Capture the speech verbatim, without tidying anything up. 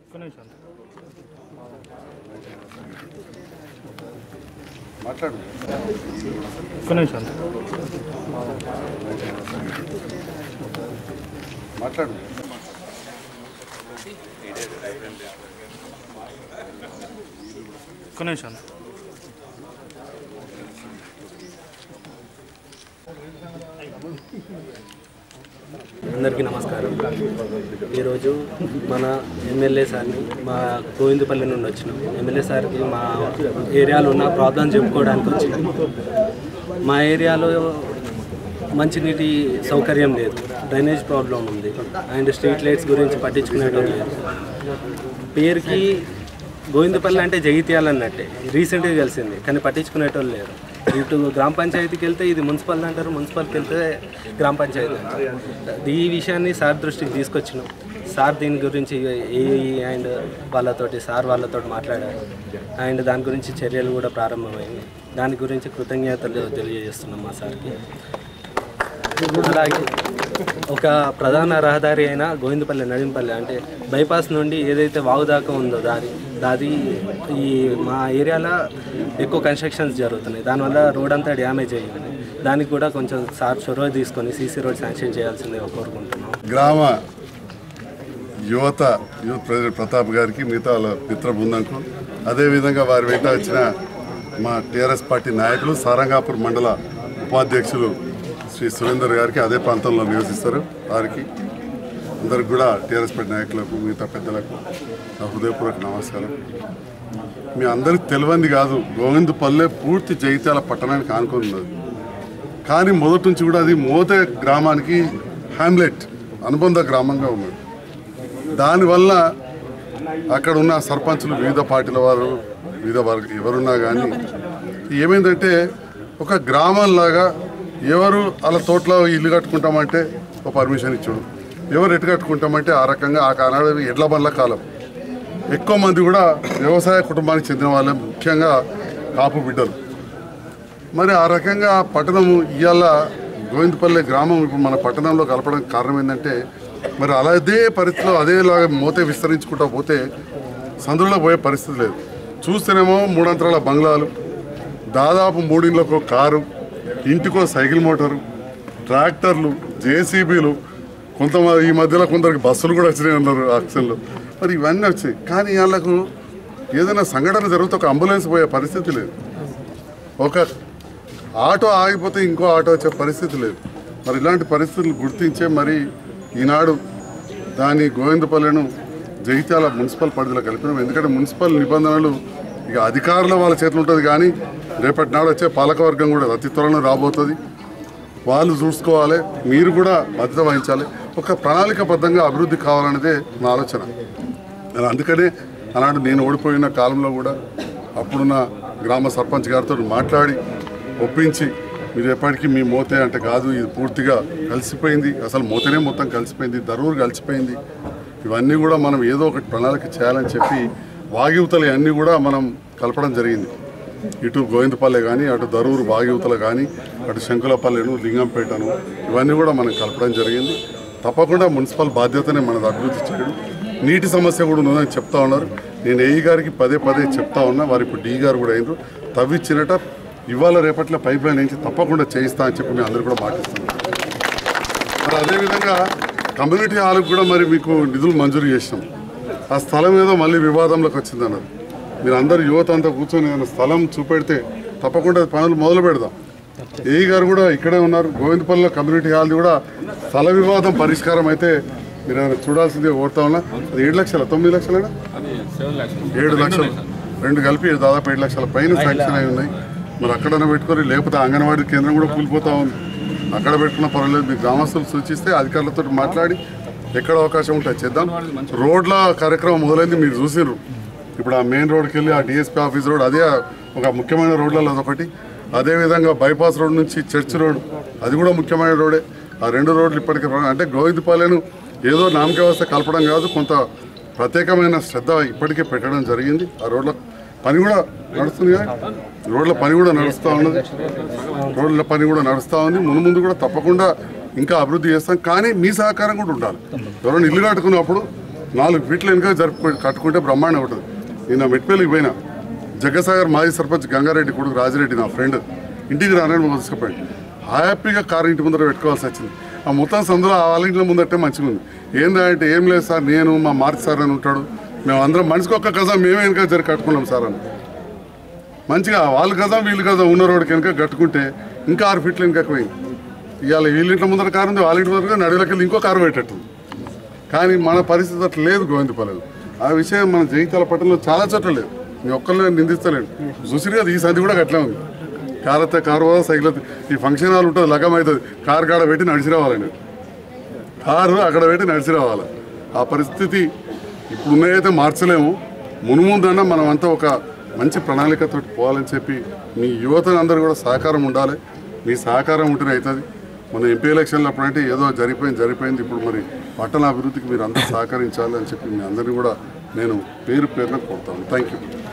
మాట్లాడు మాట్లాడు అందరికీ నమస్కారం. ఈరోజు మన ఎమ్మెల్యే సార్ని మా గోవిందపల్లి నుండి వచ్చినాం. ఎమ్మెల్యే సార్కి మా ఏరియాలో ఉన్న ప్రాబ్లం చెప్పుకోవడానికి వచ్చినాం. మా ఏరియాలో మంచినీటి సౌకర్యం లేదు, డ్రైనేజ్ ప్రాబ్లం ఉంది అండ్ స్ట్రీట్ లైట్స్ గురించి పట్టించుకునేటోళ్ళు లేదు. పేరుకి గోవిందపల్లి అంటే జగిత్యాల అన్నట్టే, రీసెంట్గా కలిసింది కానీ పట్టించుకునేటోళ్ళు లేరు. ఇటు గ్రామ పంచాయతీకి వెళ్తే ఇది మున్సిపల్ అంటారు, మున్సిపల్కి వెళ్తే గ్రామ పంచాయతీ అంటారు. ఈ విషయాన్ని సార్ దృష్టికి తీసుకొచ్చినాం. సార్ దీని గురించి ఏ అండ్ వాళ్ళతోటి సార్ వాళ్ళతో మాట్లాడారు అండ్ దాని గురించి చర్యలు కూడా ప్రారంభమైంది. దాని గురించి కృతజ్ఞతలు తెలియజేస్తున్నాం మా సార్కి. అలాగే ఒక ప్రధాన రహదారి అయిన గోవిందపల్లి నడింపల్లి అంటే బైపాస్ నుండి ఏదైతే వాగు దాకా ఉందో దారి దాది ఈ మా ఏరియాలో ఎక్కువ కన్స్ట్రక్షన్స్ జరుగుతున్నాయి. దానివల్ల రోడ్ అంతా డ్యామేజ్ అయ్యింది. దానికి కూడా కొంచెం సార్ చొరవ తీసుకొని సీసీ రోడ్ శాంక్షన్ చేయాల్సిందిగా కోరుకుంటున్నాం. గ్రామ యువత యూత్ ప్రెసిడెంట్ ప్రతాప్ గారికి, మిగతా మిత్ర బృందంకు, అదేవిధంగా వారి వెంట వచ్చిన మా టీఆర్ఎస్ పార్టీ నాయకులు, సారంగాపూర్ మండల ఉపాధ్యక్షులు శ్రీ సురేందర్ గారికి, అదే ప్రాంతంలో నివసిస్తారు వారికి అందరికి కూడా టీఆర్ఎస్ పార్టీ నాయకులకు, మిగతా పెద్దలకు నా హృదయపూర్వక నమస్కారం. మీ అందరికి తెలియంది కాదు, గోవిందపల్లె పూర్తి జగిత్యాల పట్టణానికి ఆనుకొని ఉన్నది. కానీ మొదటి నుంచి కూడా అది మోతే గ్రామానికి హ్యామ్లెట్ అనుబంధ గ్రామంగా ఉన్నది. దానివల్ల అక్కడ ఉన్న సర్పంచులు, వివిధ పార్టీల వారు, వివిధ వర్గ ఎవరున్నా కానీ ఏమైందంటే ఒక గ్రామంలాగా ఎవరు అలా తోటలో ఇల్లు కట్టుకుంటామంటే ఒక పర్మిషన్ ఇచ్చాడు, ఎవరు ఎటు కట్టుకుంటామంటే ఆ రకంగా ఆ కానాడు ఎడ్ల బండ్ల కాలం. ఎక్కువ మంది కూడా వ్యవసాయ కుటుంబానికి చెందిన వాళ్ళే, ముఖ్యంగా కాపు బిడ్డలు. మరి ఆ రకంగా పట్టణం ఇవాళ గోవిందపల్లి గ్రామం ఇప్పుడు మన పట్టణంలో కలపడానికి కారణం ఏంటంటే మరి అలా అదే పరిస్థితిలో అదేలాగా మోతే విస్తరించుకుంటూ పోతే సందులో పోయే పరిస్థితి లేదు. చూస్తేనేమో మూడంతరాల బంగ్లాలు, దాదాపు మూడింట్లకు కారు, ఇంటికో సైకిల్ మోటారు, ట్రాక్టర్లు, జేసీబీలు, కొంతమంది ఈ మధ్యలో కొందరికి బస్సులు కూడా వచ్చినాయి అన్నారు యాక్సిడెంట్లో. మరి ఇవన్నీ వచ్చాయి. కానీ వాళ్ళకు ఏదైనా సంఘటన జరిగితే ఒక అంబులెన్స్ పోయే పరిస్థితి లేదు, ఒక ఆటో ఆగిపోతే ఇంకో ఆటో వచ్చే పరిస్థితి లేదు. మరి ఇలాంటి పరిస్థితులు గుర్తించే మరి ఈనాడు దాని గోవిందపల్లెను జగిత్యాల మున్సిపల్ పరిధిలో కలిపినాం. ఎందుకంటే మున్సిపల్ నిబంధనలు ఇక అధికారుల వాళ్ళ చేతులు ఉంటుంది, కానీ రేపటి నాడు వచ్చే పాలకవర్గం కూడా అతి త్వరలో రాబోతుంది. వాళ్ళు చూసుకోవాలి, మీరు కూడా బాధ్యత వహించాలి. ఒక ప్రణాళికాబద్ధంగా అభివృద్ధి కావాలనేదే నా ఆలోచన. అందుకనే అలాంటి నేను ఓడిపోయిన కాలంలో కూడా అప్పుడున్న గ్రామ సర్పంచ్ గారితో మాట్లాడి ఒప్పించి, మీరు ఎప్పటికీ మీ మోతే అంటే కాదు, ఇది పూర్తిగా కలిసిపోయింది, అసలు మోతేనే మొత్తం కలిసిపోయింది, దరూరు కలిసిపోయింది, ఇవన్నీ కూడా మనం ఏదో ఒకటి ప్రణాళిక చేయాలని చెప్పి వాగివతలు అన్నీ కూడా మనం కలపడం జరిగింది. ఇటు గోవిందపల్లె కానీ, అటు దరూరు వాగివతలు కానీ, అటు శంకులపల్లెను, లింగంపేటను, ఇవన్నీ కూడా మనం కలపడం జరిగింది. తప్పకుండా మున్సిపల్ బాధ్యతనే మనది అభివృద్ధి చేయడం. నీటి సమస్య కూడా ఉందని చెప్తా ఉన్నారు. నేను ఏఈ గారికి పదే పదే చెప్తా ఉన్నా, వారు ఇప్పుడు డీ గారు కూడా అయినారు. తవ్విచ్చినట ఇవాళ రేపట్లో పైప్ లైన్ నుంచి తప్పకుండా చేయిస్తా అని చెప్పి మేము అందరూ కూడా మాటిస్తున్నాం. మరి అదేవిధంగా కమ్యూనిటీ హాల్కి కూడా మరి మీకు నిధులు మంజూరు చేసినాం. ఆ స్థలం ఏదో మళ్ళీ వివాదంలోకి వచ్చిందన్నారు. మీరు అందరు యువత అంతా కూర్చొని ఏదైనా స్థలం చూపెడితే తప్పకుండా పనులు మొదలు పెడదాం. ఏఈ గారు కూడా ఇక్కడే ఉన్నారు. గోవిందపల్లిలో కమ్యూనిటీ హాల్ కూడా స్థల వివాదం పరిష్కారం అయితే మీరు ఏమైనా చూడాల్సిందే కోరుతా ఉన్నా. అది ఏడు లక్షల తొమ్మిది లక్షలేనా ఏడు లక్షలు రెండు కలిపి దాదాపు ఏడు లక్షల పైన శాంక్షన్ అయి ఉన్నాయి. మరి అక్కడనే పెట్టుకొని, లేకపోతే అంగన్వాడీ కేంద్రం కూడా కూలిపోతా ఉంది, అక్కడ పెట్టుకున్న పర్వాలేదు. మీరు గ్రామస్తులు సూచిస్తే అధికారులతో మాట్లాడి ఎక్కడ అవకాశం ఉంటుంది చేద్దాం. రోడ్ల కార్యక్రమం మొదలైంది, మీరు చూసిర్రు. ఇప్పుడు ఆ మెయిన్ రోడ్కి వెళ్ళి ఆ డిఎస్పీ ఆఫీస్ రోడ్ అదే ఒక ముఖ్యమైన రోడ్లలో అదొకటి. అదేవిధంగా బైపాస్ రోడ్ నుంచి చర్చ్ రోడ్, అది కూడా ముఖ్యమైన రోడే. ఆ రెండు రోడ్లు ఇప్పటికీ అంటే గోవిందపల్లెను ఏదో నామక వ్యవస్థ కలపడం కాదు, కొంత ప్రత్యేకమైన శ్రద్ధ ఇప్పటికే పెట్టడం జరిగింది. ఆ రోడ్ల పని కూడా నడుస్తుంది కదా, రోడ్ల పని కూడా నడుస్తూ ఉన్నది రోడ్ల పని కూడా నడుస్తూ ఉంది. ముందు ముందు కూడా తప్పకుండా ఇంకా అభివృద్ధి చేస్తాం. కానీ మీ సహకారం కూడా ఉండాలి. ఎవరైనా ఇల్లు కట్టుకున్నప్పుడు నాలుగు ఫీట్ల వెనుక జరుపు కట్టుకుంటే బ్రహ్మాండం ఉంటుంది. నేను మెట్పల్లికి పోయినా, జగ్గసాగర్ మాజీ సర్పంచ్ గంగారెడ్డి కొడుకు రాజిరెడ్డి నా ఫ్రెండ్ ఇంటికి రానని తీసుకుపోయాడు. హ్యాపీగా కారు ఇంటి ముందర పెట్టుకోవాల్సి వచ్చింది. ఆ మొత్తం సందులో వాళ్ళ ఇంట్లో ముందట్టే మంచిగా ఉంది. ఏంటంటే ఏం లేదు సార్, నేను మా మార్చి సార్ అని ఉంటాడు, మేము అందరం మనిషికి ఒక్క గజం మేమే వెనుక జరి కట్టుకున్నాం సార్ అని. మంచిగా వాళ్ళ గజం వీళ్ళ గజం ఉన్న రోడ్డుకి వెనుక కట్టుకుంటే ఇంకా ఆరు ఫీట్లు వెనుక పోయింది. ఇవాళ వీళ్ళింట్లో ముందర కారు ఉంది, వాళ్ళ ఇంటి ముందర నడువులకి వెళ్ళి ఇంకో కారు పెట్టట్టు. కానీ మన పరిస్థితి అట్లా లేదు గోవిందపల్లిలో. ఆ విషయం మన జగిత్యాల పట్టణంలో చాలా చోట్ల లేదు. నేను ఒక్కరిని నిందిస్తలేను. చూసిరు కదా, ఈ సంది కూడా అట్లే ఉంది. కారు వస్తే కారు పోదా, సైకిల్ ఈ ఫంక్షన్ హాల్ ఉంటుంది, లగం అవుతుంది, కారు కాడ పెట్టి నడిచి రావాలండి. కారు అక్కడ పెట్టి నడిచి రావాలి. ఆ పరిస్థితి ఇప్పుడు ఉన్నాయైతే మార్చలేము. మునుముందన్నా మనం అంతా ఒక మంచి ప్రణాళికతో పోవాలని చెప్పి మీ యువతను అందరూ కూడా సహకారం ఉండాలి. మీ సహకారం ఉంటేనే అవుతుంది. మన ఎంపీ ఎలక్షన్లు అప్పుడంటే ఏదో జరిగిపోయింది జరిగిపోయింది ఇప్పుడు మరి పట్టణ అభివృద్ధికి మీరు అందరూ సహకరించాలి అని చెప్పి మీ అందరినీ కూడా నేను పేరు పేరున కోరుతాను. Thank you.